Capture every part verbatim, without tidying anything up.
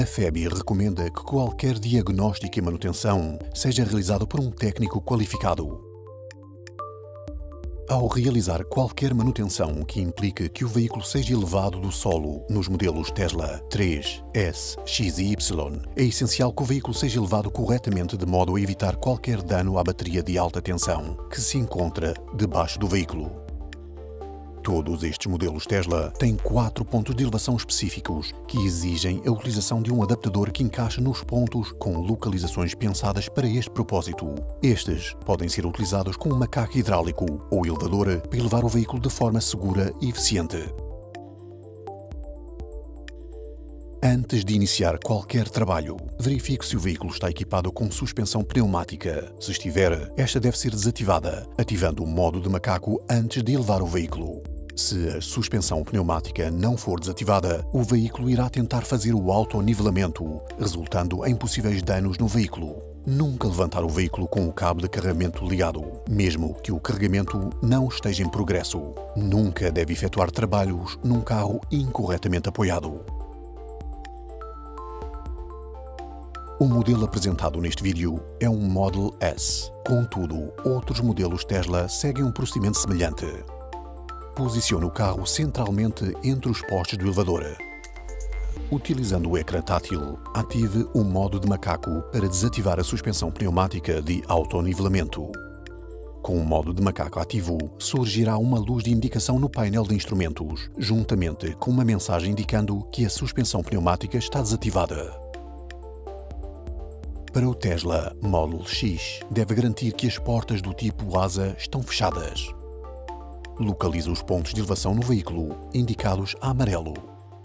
A FEBI recomenda que qualquer diagnóstico e manutenção seja realizado por um técnico qualificado. Ao realizar qualquer manutenção que implique que o veículo seja elevado do solo nos modelos Tesla três, S, X e Y, é essencial que o veículo seja elevado corretamente de modo a evitar qualquer dano à bateria de alta tensão que se encontra debaixo do veículo. Todos estes modelos Tesla têm quatro pontos de elevação específicos que exigem a utilização de um adaptador que encaixa nos pontos com localizações pensadas para este propósito. Estes podem ser utilizados com um macaco hidráulico ou elevador para elevar o veículo de forma segura e eficiente. Antes de iniciar qualquer trabalho, verifique se o veículo está equipado com suspensão pneumática. Se estiver, esta deve ser desativada, ativando o modo de macaco antes de elevar o veículo. Se a suspensão pneumática não for desativada, o veículo irá tentar fazer o autonivelamento, resultando em possíveis danos no veículo. Nunca levantar o veículo com o cabo de carregamento ligado, mesmo que o carregamento não esteja em progresso. Nunca deve efetuar trabalhos num carro incorretamente apoiado. O modelo apresentado neste vídeo é um Model S. Contudo, outros modelos Tesla seguem um procedimento semelhante. Posicione o carro centralmente entre os postes do elevador. Utilizando o ecrã tátil, ative o modo de macaco para desativar a suspensão pneumática de autonivelamento. Com o modo de macaco ativo, surgirá uma luz de indicação no painel de instrumentos, juntamente com uma mensagem indicando que a suspensão pneumática está desativada. Para o Tesla Model X, deve garantir que as portas do tipo asa estão fechadas. Localize os pontos de elevação no veículo, indicados a amarelo.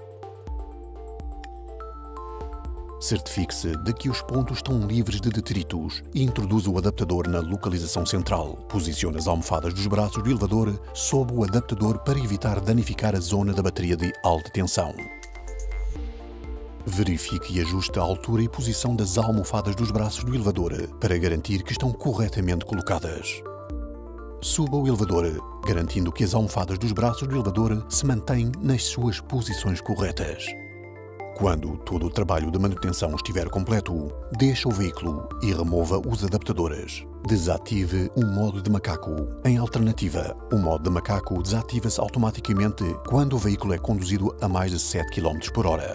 Certifique-se de que os pontos estão livres de detritos e introduza o adaptador na localização central. Posicione as almofadas dos braços do elevador sob o adaptador para evitar danificar a zona da bateria de alta tensão. Verifique e ajuste a altura e posição das almofadas dos braços do elevador para garantir que estão corretamente colocadas. Suba o elevador, garantindo que as almofadas dos braços do elevador se mantêm nas suas posições corretas. Quando todo o trabalho de manutenção estiver completo, deixe o veículo e remova os adaptadores. Desative o modo de macaco. Em alternativa, o modo de macaco desativa-se automaticamente quando o veículo é conduzido a mais de sete quilômetros por hora.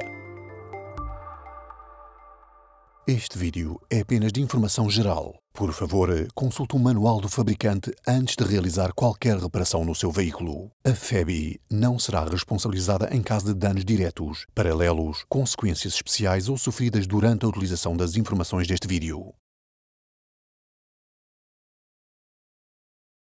Este vídeo é apenas de informação geral. Por favor, consulte o manual do fabricante antes de realizar qualquer reparação no seu veículo. A FEBI não será responsabilizada em caso de danos diretos, paralelos, consequências especiais ou sofridas durante a utilização das informações deste vídeo.